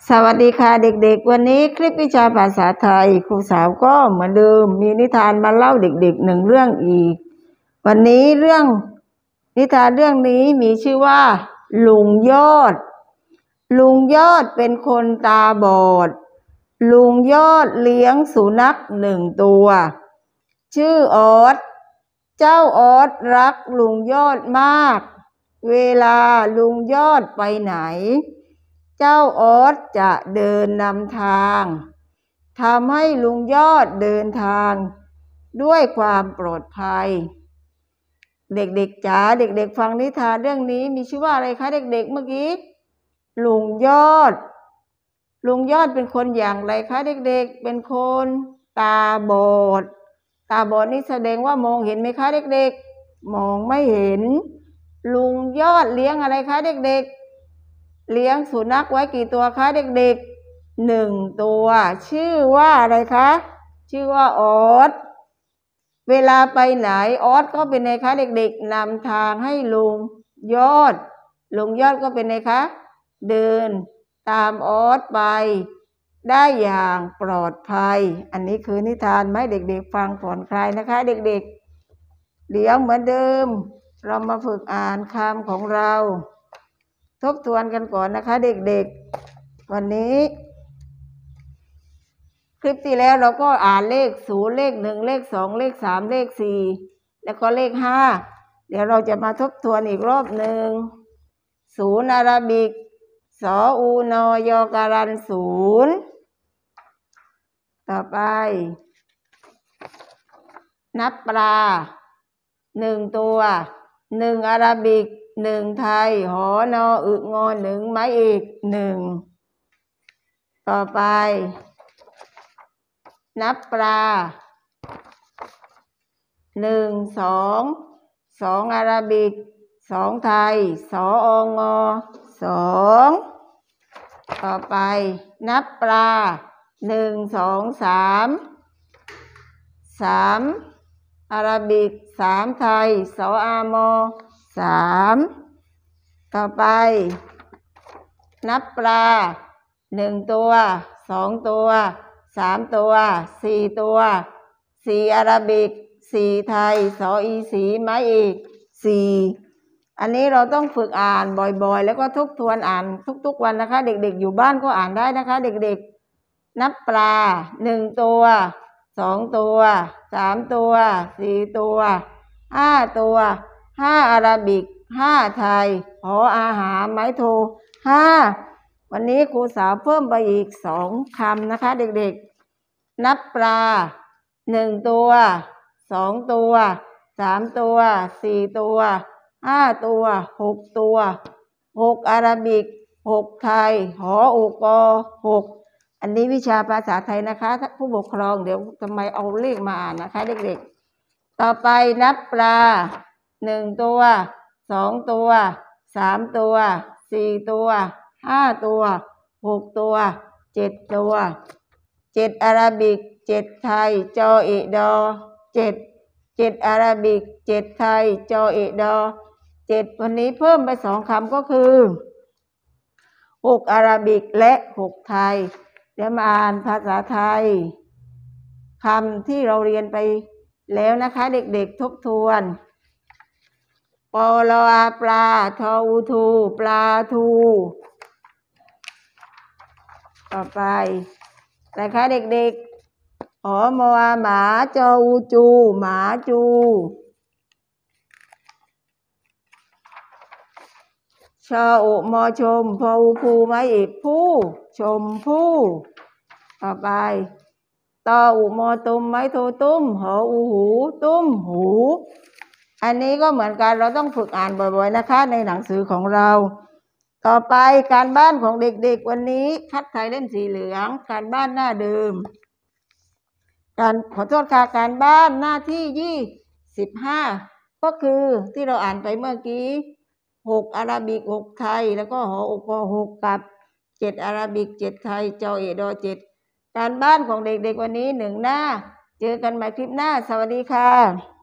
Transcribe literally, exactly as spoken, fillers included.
สวัสดีค่ะเด็กๆวันนี้คลิปวิชาภาษาไทยครูสาวก็เหมือนเดิมมีนิทานมาเล่าเด็กๆหนึ่งเรื่องอีกวันนี้เรื่องนิทานเรื่องนี้มีชื่อว่าลุงยอดลุงยอดเป็นคนตาบอดลุงยอดเลี้ยงสุนัขหนึ่งตัวชื่อออสเจ้าออสรักลุงยอดมากเวลาลุงยอดไปไหนเจ้าออสจะเดินนำทางทำให้ลุงยอดเดินทางด้วยความปลอดภัยเด็กๆจ๋าเด็กๆฟังนิทานเรื่องนี้มีชื่อว่าอะไรคะเด็กๆเมื่อกี้ลุงยอดลุงยอดเป็นคนอย่างไรคะเด็กๆเป็นคนตาบอดตาบอดนี่แสดงว่ามองเห็นไหมคะเด็กๆมองไม่เห็นลุงยอดเลี้ยงอะไรคะเด็กๆเลี้ยงสุนัขไว้กี่ตัวคะเด็กๆหนึ่งตัวชื่อว่าอะไรคะชื่อว่าออสเวลาไปไหนออสก็เป็นไงคะเด็กๆนำทางให้ลุงยอดลุงยอดก็เป็นไงคะเดินตามออสไปได้อย่างปลอดภัยอันนี้คือนิทานไหมเด็กๆฟังผ่อนคลายนะคะเด็กๆเดี๋ยวเหมือนเดิมเรามาฝึกอ่านคำของเราทบทวนกันก่อนนะคะเด็กๆวันนี้คลิปที่แล้วเราก็อ่านเลขศูนย์เลขหนึ่งเลขสองเลขสามเลขสี่แล้วก็เลขห้าเดี๋ยวเราจะมาทบทวนอีกรอบหนึ่งศูนย์อาราบิกสออูนอยอการันศูนย์ต่อไปนับปลาหนึ่งตัวหนึ่งอาราบิกหนึ่งไทยหอนออึงอหนึ่งไม้อีกหนึ่งต่อไปนับปลาหนึ่งสองสองอาราบิกสองไทยสอองอสองต่อไปนับปลาหนึ่งสองสามสามอาราบิกสามไทยสออามอสามต่อไปนับปลาหนึ่งตัวสองตัวสามตัวสี่ตัวสี่อาราบิกสี่ไทยสออีสีไม้อีกสี่อันนี้เราต้องฝึกอ่านบ่อยๆแล้วก็ทบทวนอ่านทุกๆวันนะคะเด็กๆอยู่บ้านก็อ่านได้นะคะเด็กๆนับปลาหนึ่งตัวสองตัวสามตัวสี่ตัวห้าตัวห้าอาราบิกห้าไทยหออาหารไม้โทห้าวันนี้ครูสาวเพิ่มไปอีกสองคำนะคะเด็กๆนับปลาหนึ่งตัวสองตัวสามตัวสี่ตัวห้าตัวหกตัวหกอาราบิกหกไทยหออุกอหกอันนี้วิชาภาษาไทยนะคะผู้ปกครองเดี๋ยวทำไมเอาเลขมาอ่านนะคะเด็กๆต่อไปนับปลาหนึ่งตัวสองตัวสามตัวสี่ตัวห้าตัวหกตัวเจ็ดตัวเจ็ดอาราบิกเจ็ดไทยจออิดอเจ็ดเจ็ดอาราบิกเจ็ดไทยจออิดอเจ็ดวันนี้เพิ่มไปสองคำก็คือหกอาราบิกและหกไทยเดี๋ยวมาอ่านภาษาไทยคำที่เราเรียนไปแล้วนะคะเด็กๆทบทวนปอลออาปลาทออูทูปลาทูต่อไปนะคะเด็กๆหอมออาหมาจออูจูหมาจูชออุมอชมพออูภูไม้อีกผู้ชมผู้ต่อไปตออุมอตุมไม้โทตุ้มหออูหูตุ้มหูอันนี้ก็เหมือนกันเราต้องฝึกอ่านบ่อยๆนะคะในหนังสือของเราต่อไปการบ้านของเด็กๆวันนี้คัดไทยเล่มสีเหลืองการบ้านหน้าเดิมการขอโทษค่ะการบ้านหน้าที่ยี่สิบห้าก็คือที่เราอ่านไปเมื่อกี้หกอาราบิกหกไทยแล้วก็หออุกอหกกับเจ็ดอาราบิกเจ็ดไทยจอเอดอเจ็ดการบ้านของเด็กๆวันนี้หนึ่งหน้าเจอกันใหม่คลิปหน้าสวัสดีค่ะ